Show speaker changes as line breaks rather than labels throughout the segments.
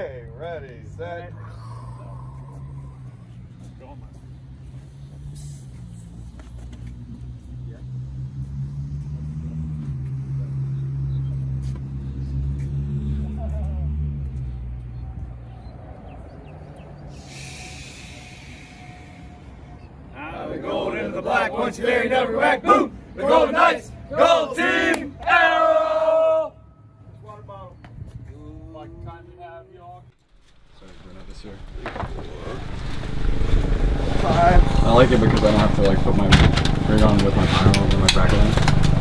Okay, ready, set.
The gold into the black, once you there, you never back. Boom! The Golden Knights, Gold Team, Arrow! Water bottle. Like the kind we have, y'all.
Sorry, doing it this year.
5.
I like it because I don't have to like put my rig on with my final or my bracket on.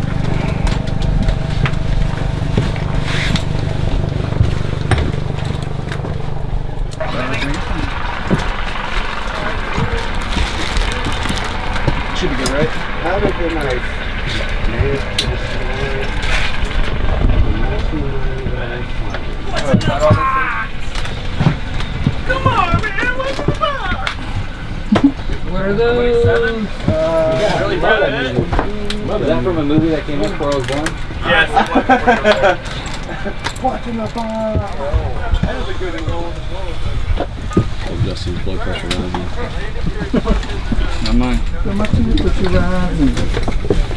Should be good, right?
How did the knife make the story?
Come on, man! What's the box?
What are those?
Yeah,
really bad, eh?
Is that from a movie that came out before I was born?
Yes.
Watching the bar.
That is a good goal.
Oh, Justin's blood pressure rising.
Not mine.
So much to put you rising.